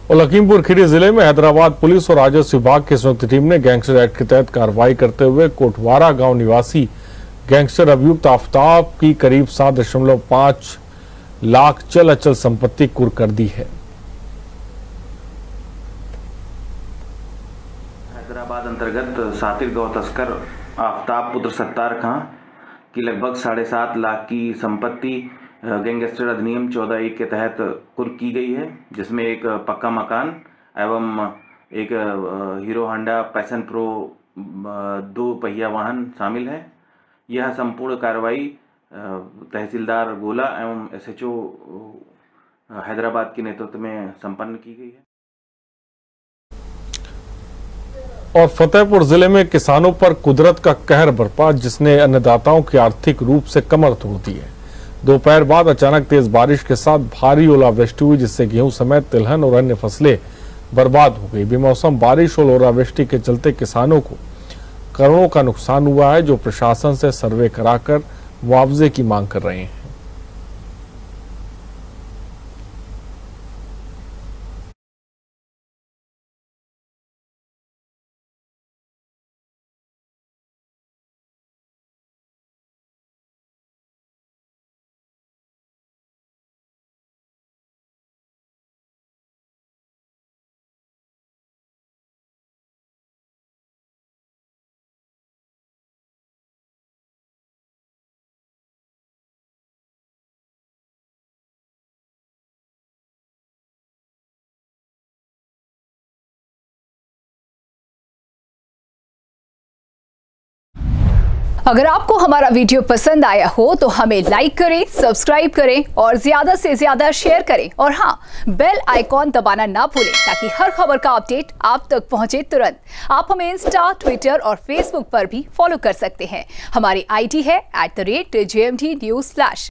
और लखीमपुर खीरी जिले में हैदराबाद पुलिस और राजस्व विभाग की संयुक्त टीम ने गैंगस्टर एक्ट के तहत कार्रवाई करते हुए कोटवारा गांव निवासी गैंगस्टर अभियुक्त आफ्ताब की करीब 7.5 लाख चल अचल संपत्ति कुर्क कर दी है। हैदराबाद अंतर्गत सातिर गौ तस्कर आफ्ताब पुत्र सत्तार खां की लगभग 7.5 लाख की संपत्ति गैंगस्टर अधिनियम 14(1) के तहत कुर्क की गई है, जिसमें एक पक्का मकान एवं एक हीरो होंडा पैशन प्रो 2 पहिया वाहन शामिल है। यह संपूर्ण कार्रवाई तहसीलदार गोला एवं SHO हैदराबाद के नेतृत्व में संपन्न की गई है। और फतेहपुर जिले में किसानों पर कुदरत का कहर बरपा, जिसने अन्नदाताओं की आर्थिक रूप से कमर तोड़ दी है। दोपहर बाद अचानक तेज बारिश के साथ भारी ओलावृष्टि हुई, जिससे गेहूं समेत तिलहन और अन्य फसलें बर्बाद हो गई। बेमौसम बारिश और ओलावृष्टि के चलते किसानों को करोड़ों का नुकसान हुआ है, जो प्रशासन से सर्वे कराकर मुआवजे की मांग कर रहे हैं। अगर आपको हमारा वीडियो पसंद आया हो तो हमें लाइक करें, सब्सक्राइब करें और ज्यादा से ज्यादा शेयर करें। और हाँ, बेल आइकॉन दबाना ना भूलें ताकि हर खबर का अपडेट आप तक पहुंचे तुरंत। आप हमें इंस्टा, ट्विटर और फेसबुक पर भी फॉलो कर सकते हैं। हमारी ID है @JMT News।